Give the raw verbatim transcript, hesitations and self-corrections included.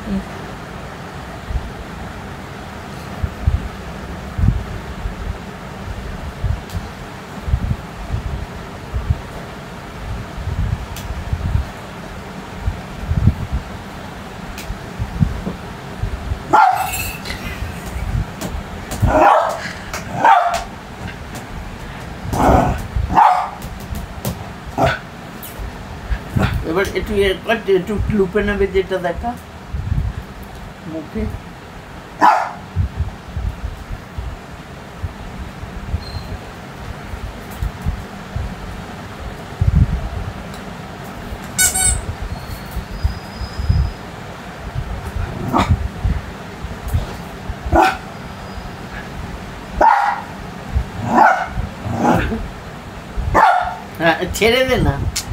এবার একটু একটু লুপে নেবে যেটা দেখা মুখে হ্যাঁ ছেড়ে দে না।